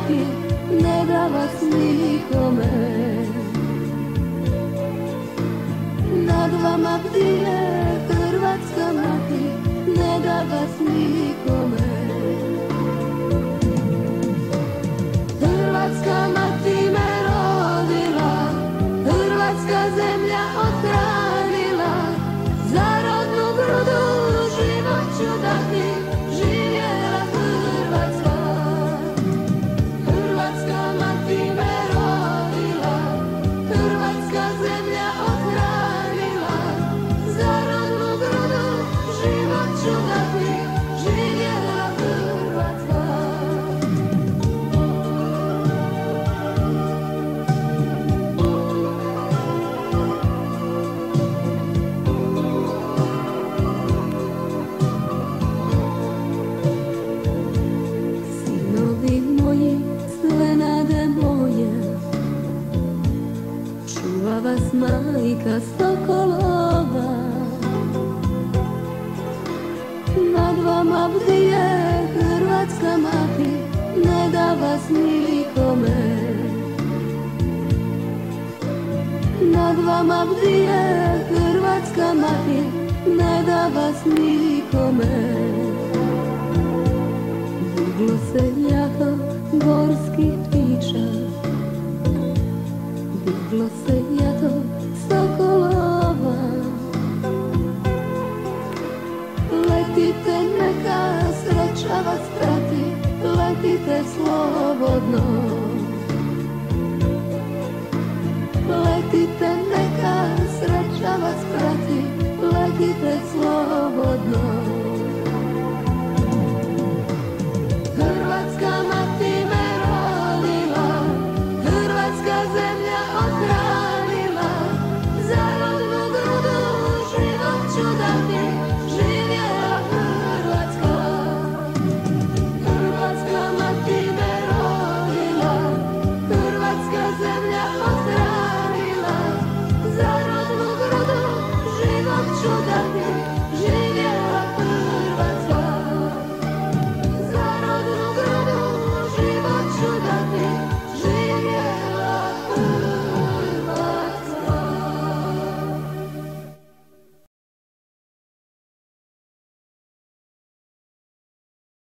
mati, ne da vas nikome. Nad vama bdije hrvatska mati, ne da vas nikome. Hrvatska mati me rodila, hrvatska zemlja othranila, za rodnu grudu život ću dati, živjela Hrvatska. Hrvatska mati me rodila, hrvatska zemlja othranila, za rodnu grudu život ću dati, živjela Hrvatska. Sinovi moji, sve nade moje, čuva vas majka sokolova. Nad vama bdije hrvatska mati, ne da vas nikome. Nad vama bdije hrvatska mati, ne da vas nikome. Diglo se jako gorski